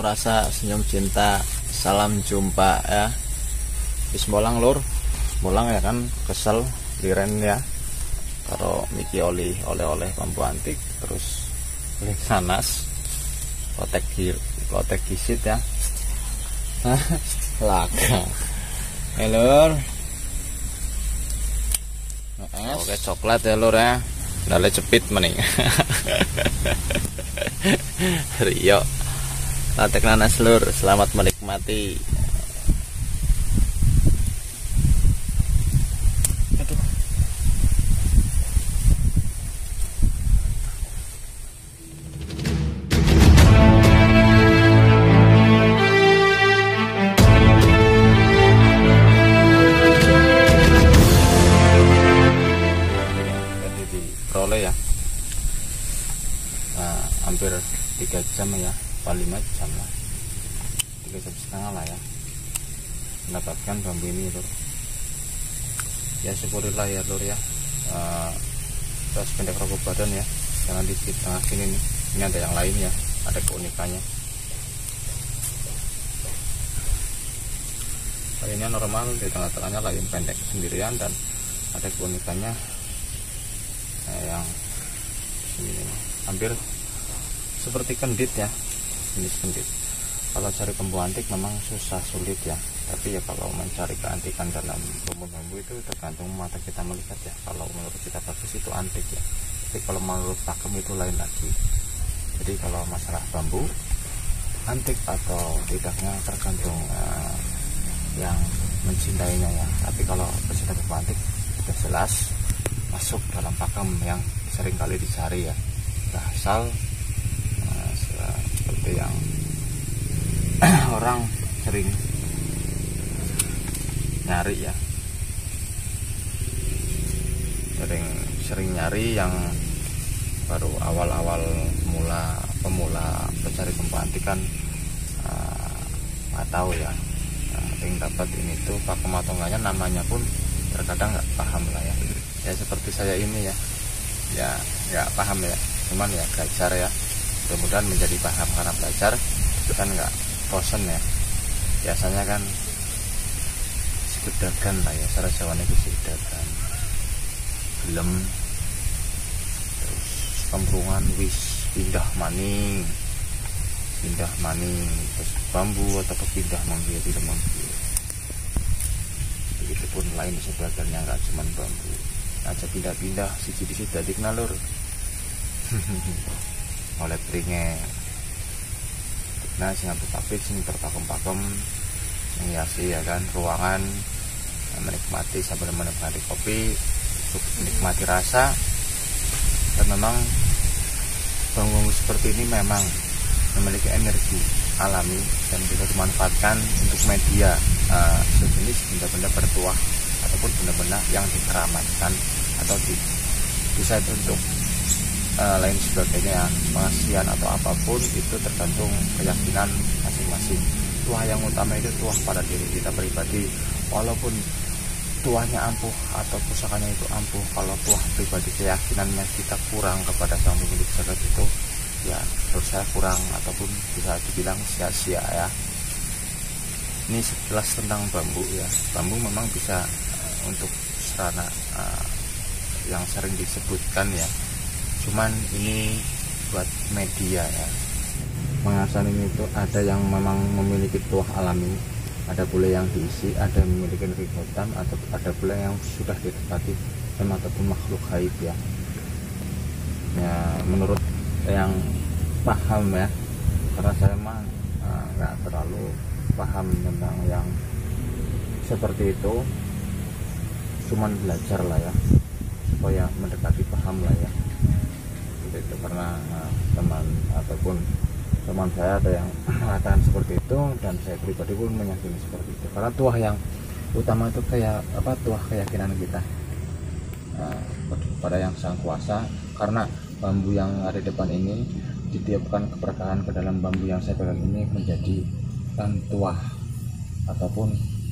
rasa, senyum cinta, salam jumpa ya. Bis bolang lur, bolang ya kan, kesel liren ya. Karo miki oleh-oleh bambu antik, terus beli nanas, kotek kisit ya. Laga. Lur. Oke coklat ya lur ya. Dale cepit maning. Rio. Latek nanas lur, selamat menikmati. Peroleh ya. Nah, hampir 3 jam ya, paling 5 jam lah, 3 jam setengah lah ya, mendapatkan bambu ini lur. Ya syukurillah ya lur ya. Terus pendek rokok badan ya, karena di tengah sini nih, ini ada yang lain ya, ada keunikannya. Lainnya normal, di tengah-tengahnya lain pendek sendirian, dan ada keunikannya yang ini hampir seperti kendit ya, jenis kendit. Kalau cari bambu antik memang susah sulit ya, tapi ya kalau mencari keantikan dalam bambu-bambu itu tergantung mata kita melihat ya. Kalau menurut kita bagus itu antik ya, tapi kalau menurut pakem itu lain lagi. Jadi kalau masalah bambu antik atau tidaknya tergantung yang mencintainya ya. Tapi kalau pecinta bambu antik sudah jelas masuk dalam pakem yang sering kali dicari ya, asal seperti yang orang sering nyari ya, sering nyari yang baru awal-awal pemula pencari bambu antik kan nggak tahu ya, yang penting dapat ini tuh pakem atau enggaknya, namanya pun terkadang nggak paham lah ya. Ya seperti saya ini ya nggak paham ya, cuman ya belajar ya, mudah-mudahan menjadi paham karena belajar kan nggak bosen ya. Biasanya kan segedagan lah ya, cara Jawa itu segedagan, gelem, terus kemrungan wis pindah maning, terus bambu atau pindah manggi tidak manggi. Begitupun lain sebagiannya, nggak cuma bambu aja pindah-pindah siji tadi kenalur. Oleh pringe nah sing pabrik sing terpakem-pakem menghiasi ya kan ruangan, menikmati sambil menikmati kopi, menikmati rasa. Dan memang bambu seperti ini memang memiliki energi alami dan bisa dimanfaatkan untuk media sejenis benda-benda bertuah ataupun benda-benda yang dikeramatkan atau bisa untuk lain sebagainya, pengasihan atau apapun itu tergantung keyakinan masing-masing. Tuah yang utama itu tuah pada diri kita pribadi, walaupun tuahnya ampuh atau pusakanya itu ampuh, kalau tuah pribadi keyakinannya kita kurang kepada sang pemilik jagat itu ya menurut saya kurang ataupun bisa dibilang sia-sia ya. Ini sekilas tentang bambu ya. Bambu memang bisa untuk sarana yang sering disebutkan ya, cuman ini buat media ya. Pengasan ini itu ada yang memang memiliki tuah alami, ada pula yang diisi, ada yang memiliki hitam, atau ada pula yang sudah ditempati sama ataupun makhluk gaib ya. Ya menurut yang paham ya, karena saya mah nggak terlalu paham tentang yang seperti itu, cuman belajar lah ya supaya mendekati paham lah ya. Itu karena teman ataupun teman saya ada yang mengatakan seperti itu, dan saya pribadi pun meyakini seperti itu, karena tuah yang utama itu kayak apa, tuah keyakinan kita pada yang sang kuasa. Karena bambu yang ada di depan ini ditiupkan keberkahan ke dalam bambu yang saya pegang ini, menjadi tuah ataupun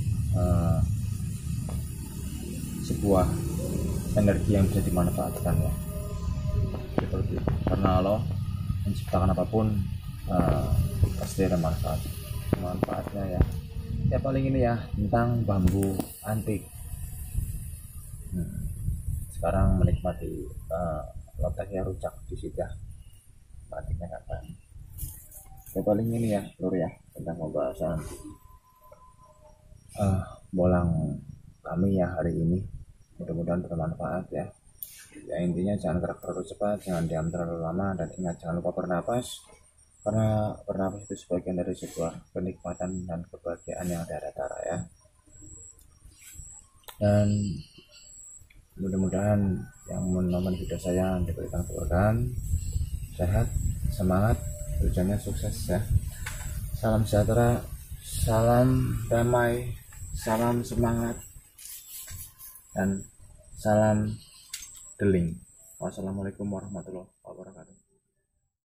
sebuah energi yang bisa dimanfaatkan ya, seperti itu. Karena Allah menciptakan apapun eh, pasti ada manfaatnya ya. Ya paling ini ya tentang bambu antik. Sekarang menikmati letaknya rujak di situ ya, antiknya kapan. Ya paling ini ya lur ya, tentang pembahasan bolang kami ya hari ini. Mudah-mudahan bermanfaat ya. Ya intinya jangan gerak terlalu cepat, jangan diam terlalu lama, dan ingat jangan lupa bernapas, karena bernapas itu sebagian dari sebuah kenikmatan dan kebahagiaan yang ada tara ya. Dan mudah-mudahan yang menonton video saya diberikan keberkahan, sehat, semangat, tujuannya sukses ya. Salam sejahtera, salam damai, salam semangat, dan salam deling. Wassalamualaikum warahmatullahi wabarakatuh.